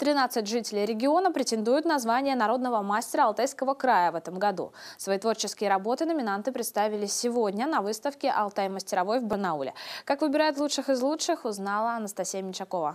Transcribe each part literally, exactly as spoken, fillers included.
тринадцать жителей региона претендуют на звание народного мастера Алтайского края в этом году. Свои творческие работы номинанты представили сегодня на выставке «Алтай мастеровой» в Барнауле. Как выбирают лучших из лучших, узнала Анастасия Меньшакова.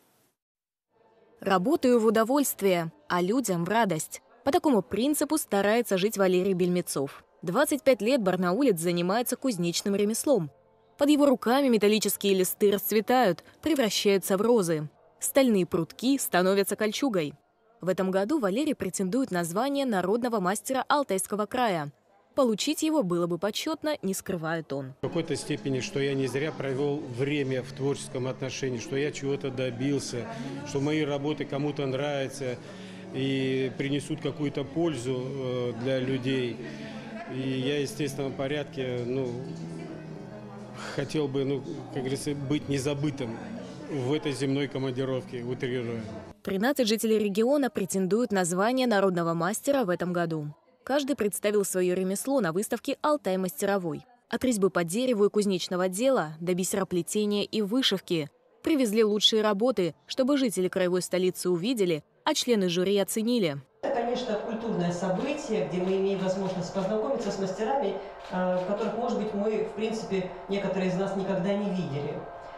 Работаю в удовольствие, а людям в радость. По такому принципу старается жить Валерий Бельмецов. двадцать пять лет барнаулец занимается кузнечным ремеслом. Под его руками металлические листы расцветают, превращаются в розы. Стальные прутки становятся кольчугой. В этом году Валерий претендует на звание народного мастера Алтайского края. Получить его было бы почетно, не скрывает он. В какой-то степени, что я не зря провел время в творческом отношении, что я чего-то добился, что мои работы кому-то нравятся и принесут какую-то пользу для людей. И я, в естественном порядке, ну, хотел бы, ну, как говорится, быть незабытым в этой земной командировке, утрируя. тринадцать жителей региона претендуют на звание народного мастера в этом году. Каждый представил свое ремесло на выставке «Алтай мастеровой». От резьбы по дереву и кузнечного дела до бисероплетения и вышивки. Привезли лучшие работы, чтобы жители краевой столицы увидели, а члены жюри оценили. Это, конечно, культурное событие, где мы имеем возможность познакомиться с мастерами, которых, может быть, мы, в принципе, некоторые из нас никогда не видели.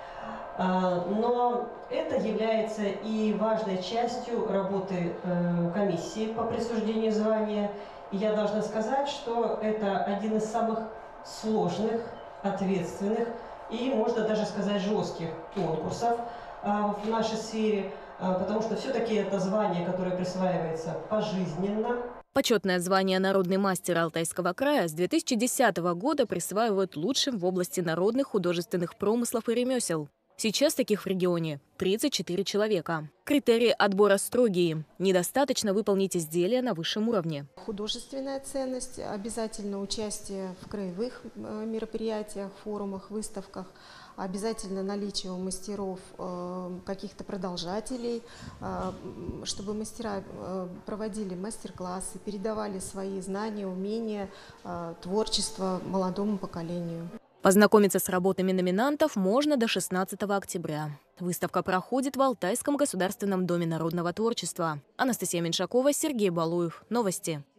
Но это является и важной частью работы комиссии по присуждению звания. И я должна сказать, что это один из самых сложных, ответственных и, можно даже сказать, жестких конкурсов в нашей сфере, потому что все-таки это звание, которое присваивается пожизненно. Почетное звание «Народный мастер Алтайского края» с две тысячи десятого года присваивают лучшим в области народных художественных промыслов и ремесел. Сейчас таких в регионе тридцать четыре человека. Критерии отбора строгие. Недостаточно выполнить изделия на высшем уровне. Художественная ценность, обязательно участие в краевых мероприятиях, форумах, выставках, обязательно наличие у мастеров каких-то продолжателей, чтобы мастера проводили мастер-классы, передавали свои знания, умения, творчество молодому поколению. Познакомиться с работами номинантов можно до шестнадцатого октября. Выставка проходит в Алтайском государственном доме народного творчества. Анастасия Меньшакова, Сергей Балуев. Новости.